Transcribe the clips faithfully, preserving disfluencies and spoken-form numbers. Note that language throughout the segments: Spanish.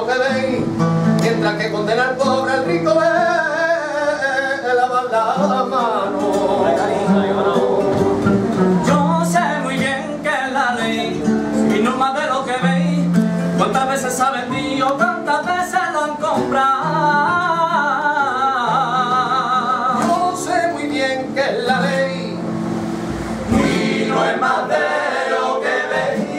que veis, mientras que condena al pobre, al rico ve lavar la mano. Yo sé muy bien que es la ley y no más de lo que veis. Cuántas veces se ha vendido, cuántas veces lo han comprado. Yo sé muy bien que es la ley y no es más de lo que veis.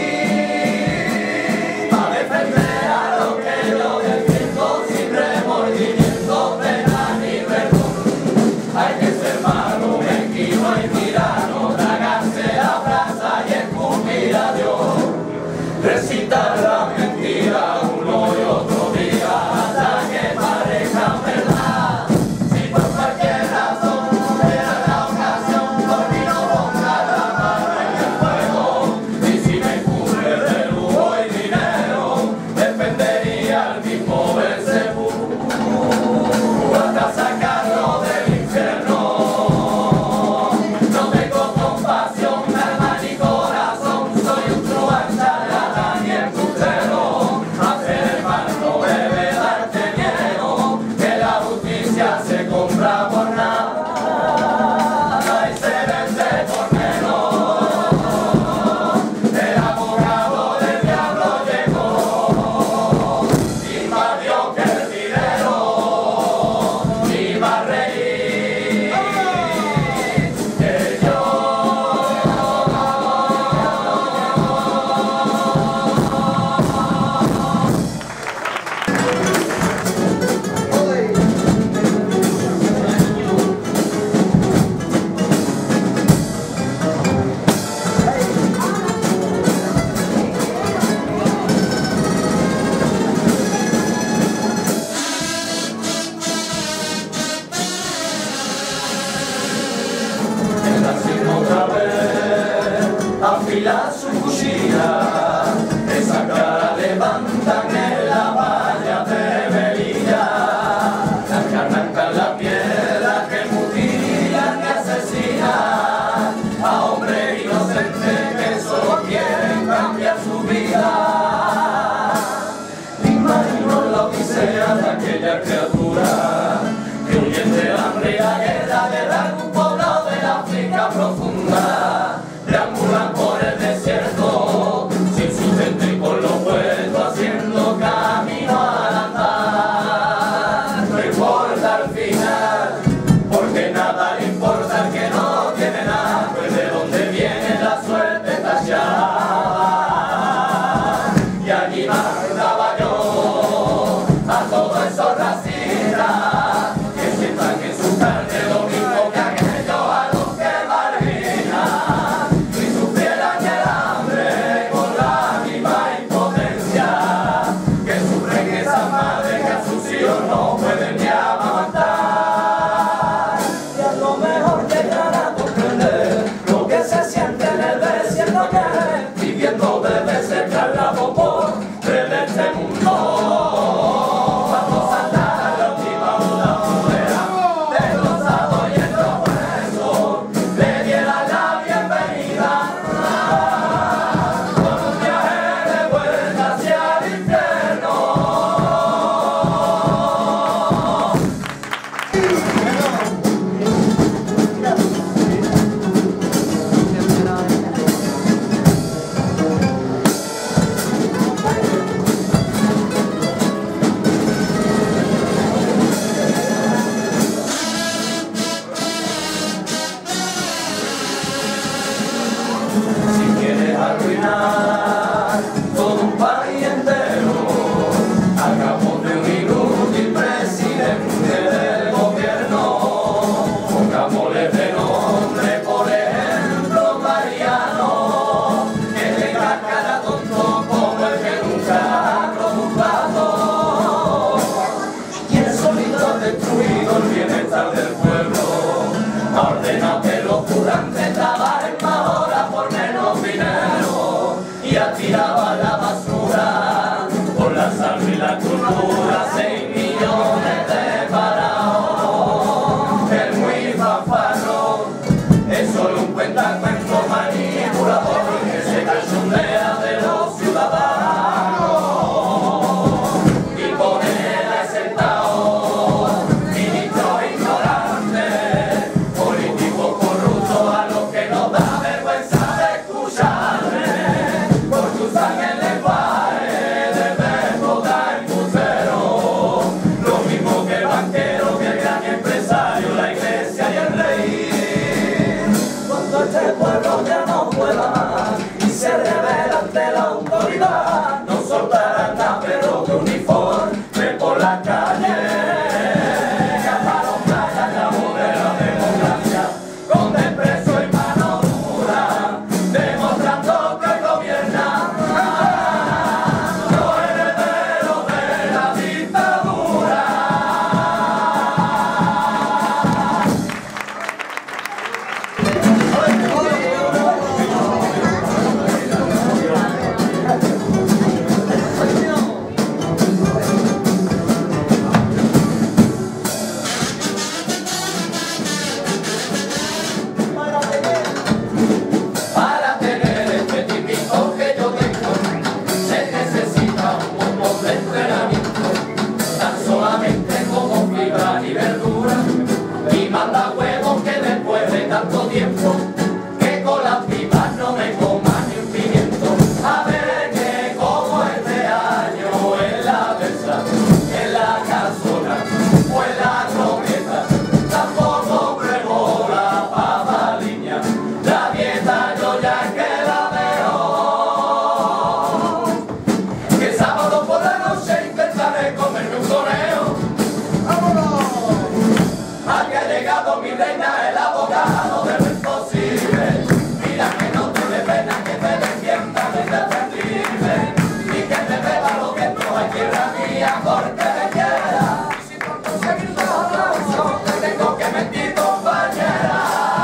Para defender a lo que yo defiendo sin remordimiento, pena ni perdón. Hay que ser malo, mezquino y tirano, tragarse la brasa y escupir a Dios. Recitar la mentira uno y otro día hasta que parezca verdad. Si por cualquier razón era la ocasión, por mí no ponga la mano en el fuego. Y si me cubre de lujo y dinero, defendería al mismo Belcebú hasta sacarlo del infierno. No tengo compasión, alma ni corazón, soy un truán, charlatán y embustero. Hacer el mal no debe darte miedo, que la justicia se compra por nada y se vende por menos. El abogado del diablo llegó y más dio que el dinero y más reír que yo. Él haciendo otra vez afila su cuchilla, esa cara levantan en la valla de Melilla, las que arrancan la piedra, que mutilan y asesinan a hombres inocentes que solo quieren cambiar su vida. Imagino la odisea de aquella criatura que huyen de hambre y la guerra de algún poblado de la África profunda, deambulan por el desierto sin sustento y con los puestos haciendo camino al andar. No importa al final, porque nada le importa al que no tiene nada, pues de dónde viene la suerte tachada. Y allí mandaba yo a todos esos racistas que sientan en su carne lo mismo que aquellos a los que marginan y sufrieran el hambre con la misma impotencia que sufren esas madres que a sus hijos no pueden ni amamantar. Y a lo mejor llegar a comprender lo que se siente en el desierto que viviendo debe secar la popó de este mundo. Cuando salta la última duda fuera desglosado y en los huesos le diera la bienvenida con un viaje de vuelta hacia el infierno. Si quieres arruinar todo un país entero, hagamos de un inútil presidente del gobierno. Pongámosle de nombre, por ejemplo, Mariano, que tenga cara tonto como el que nunca robó un plato. Y el solito ha destruido el bienestar del pueblo, ha ordenado que los curantes trabajen más horas por menos dinero y ha tirado a la basura por la salud y la cultura seis millones de parados. El muy fanfarrón es solo un cuentacuento manipulador. que se cachondea de los ciudadanos. mía porque me quiera. Y si por conseguir dos aplausos te tengo que mentir, compañera.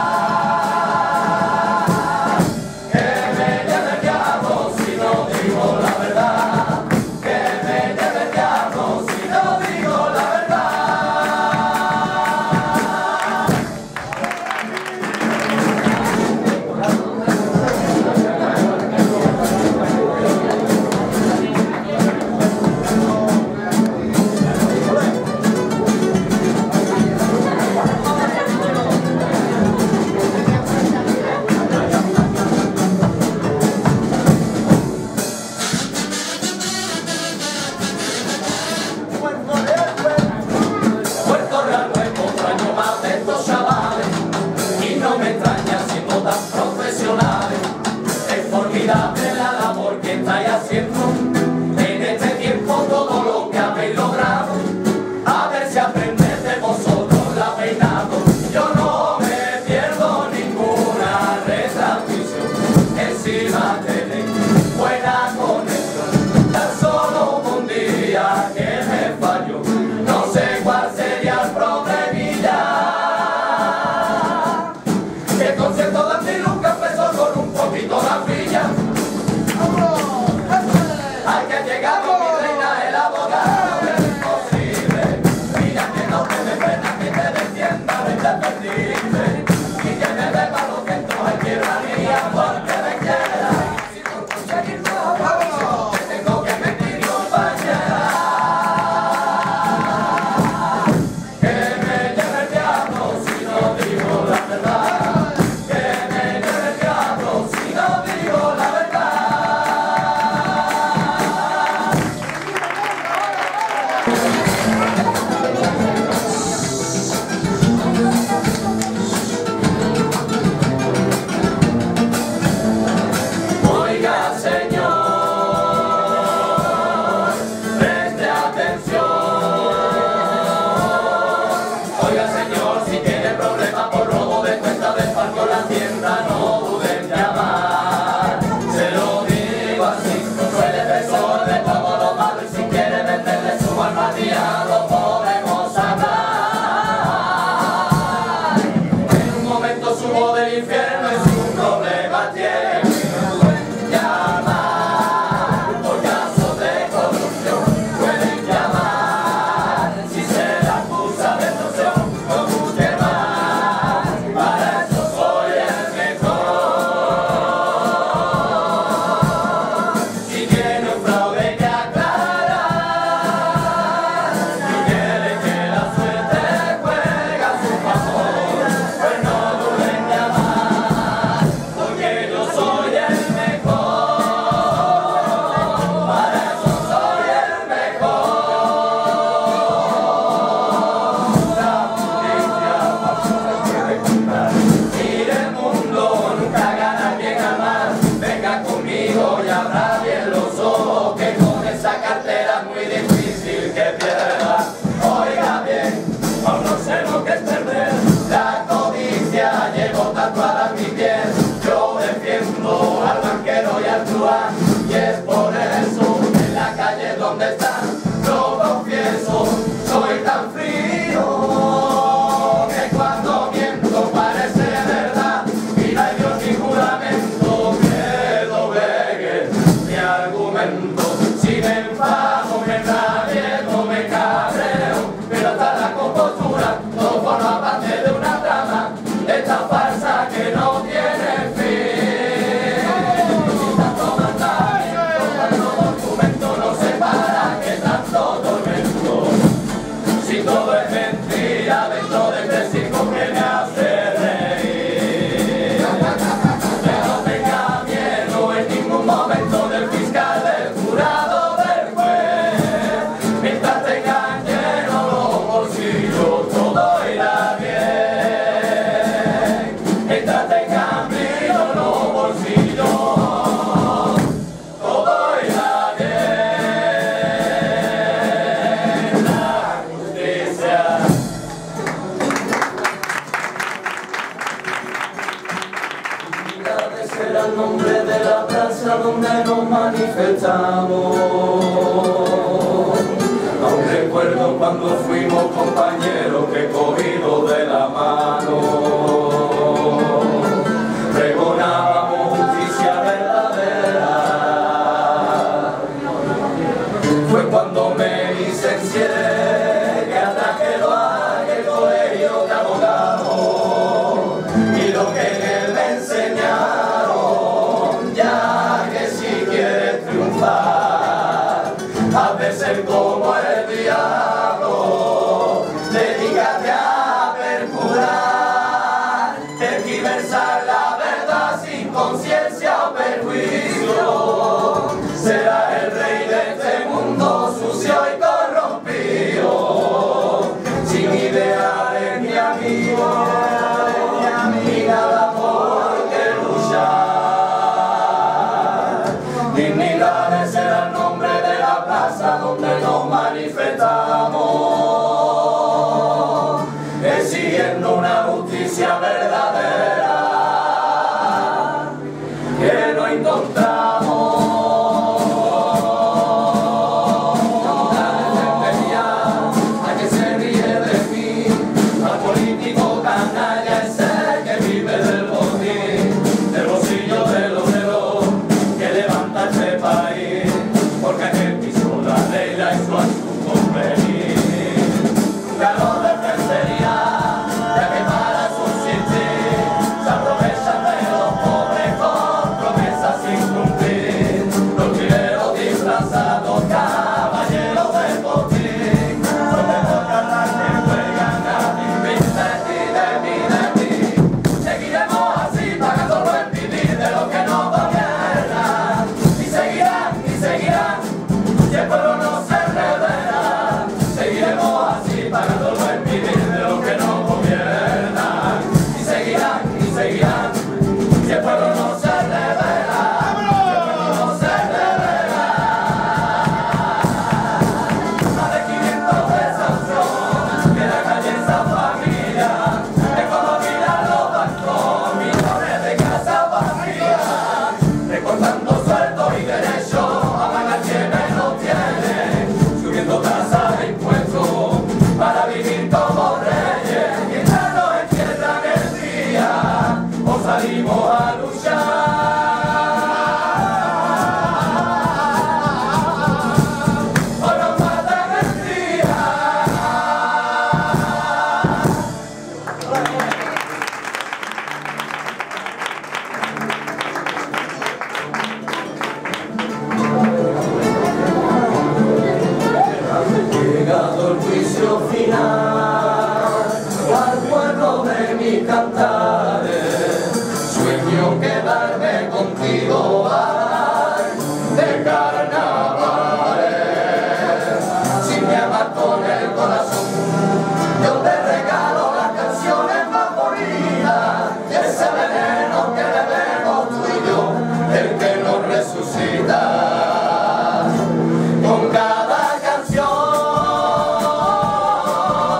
Que me lleve el diablo si no digo la verdad. Que me lleve el diablo si no digo la verdad. Puerto Real no extraño más de estos chavales y no me extraña siendo tan profesionales. Es formidable la labor que estáis haciendo en este tiempo, todo lo que habéis logrado. A ver si aprendéis de vosotros la peinado. Yo no me pierdo ninguna retransmisión. Encima tenéis buena conexión. Tan solo un día que me falló. No sé cuál sería el problemilla. Que el concierto de Antiluca empezó con un poquito la brilla. Hay que llegar con mi reina el abogado, es imposible. Mira que no te dé pena que te defienda de independiente. Y que me beba los vientos en tierra mía porque me quiera. Si por conseguir dos aplausos te tengo que mentir, compañera. Que me lleve el diablo si no digo la verdad. Que me lleve el diablo si no digo la verdad. Oiga, señor, preste atención. Oiga, señor, si tiene problemas por robo de cuenta de parco la tienda, no duden en llamar. Se lo digo así, soy defensor de todo lo malo y si quiere venderle su alma al diablo podemos hablar. En un momento subo del infierno y si un problema tiene, pueden llamar. Por casos de corrupción pueden llamar. Si se le acusa de extorsión, no busque más. Para eso soy el mejor. Si tiene un fraude que aclarar y quiere que la suerte juegue a su favor, pues no duden en llamar, porque yo soy el mejor. Para eso soy el mejor. La justicia puede contar. Mire el mundo, nunca gana quien amar. Venga conmigo y abra bien los ojos, que con esa cartera es muy difícil que pierda. Oiga bien, aún no sé lo que es perder. La codicia llevo tatuada en mi piel. Yo defiendo al banquero y al truán, y es por eso que en la calle donde están, lo confieso, soy tan frío que cuando miento parece verdad. Y no hay Dios ni juramento que doblegue mi argumento. Si me enfado, me rabieto, me cabreo, pero hasta la compostura todo forma parte de una trama, esta farsa que no tiene fin. Y tanto mandamiento, tanto documento, no sé para qué tanto tormento. cuando fuimos compañeros que cogidos de la mano pregonábamos justicia verdadera. Fue cuando me licencié que hasta que lo haga el colegio de abogados y lo que en él me enseñaron, ya que si quieres triunfar has de ser como el diablo, dedícate a perjurar, tergiversar la verdad sin conciencia o perjuicio, serás el rey de este mundo sucio y corrompido, sin ideales ni amigos, ni nada por que luchar. Dignidades será el nombre de la plaza donde nos manifestamos, exigiendo una justicia verdadera que no encontramos. A que se ríe de mí, al político canalla ese que vive del botín, del bolsillo del obrero que levanta este país, porque aquel piso la ley la hizo a su convenir. Un calor de frentería, ya que para subsistir se aprovechan de los pobres con promesas sin cumplir. Los chileros disfrazados, caballeros de botín, donde tocan las que juegan a ti, de ti, de mí, de ti. Seguiremos así pagando lo impedir de los que nos gobiernan, y seguirán, y seguirán, si el pueblo no se revela. Seguiremos así pagando lo impedir de los que nos gobiernan, y seguirán, y seguirán, si el pueblo no se revela, si el pueblo no se revela. Más de quinientos de sanción que la calle esa familia, es como mirar los bancos, millones de casas vacías, recortando sueldos y derechos a pagar quienes no tienen, subiendo tasas e impuestos para vivir como reyes, mientras nos entierran el día o salimos a luchar. O nos matan el día. Llegado el juicio final, al pueblo de mis cantares, sueño quedarme contigo, ay, de carnavales. Si me amas con el corazón, yo te regalo las canciones más bonitas, ese veneno que bebemos tú y yo, el que nos resucita. Con cada canción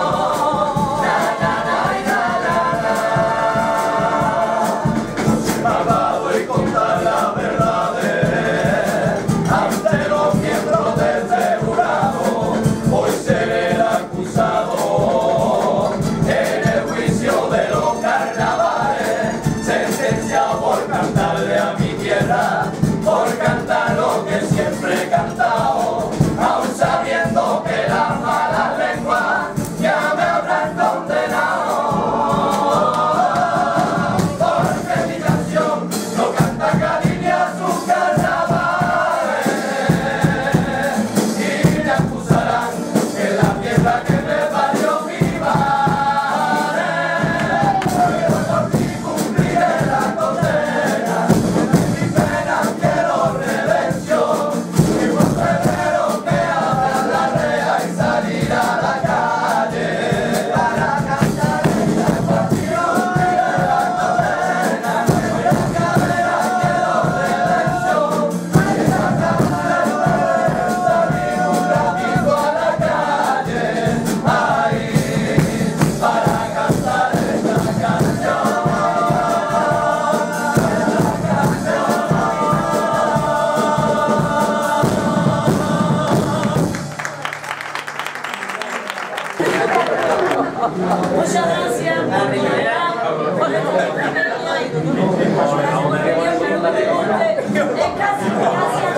Muchas gracias. Por el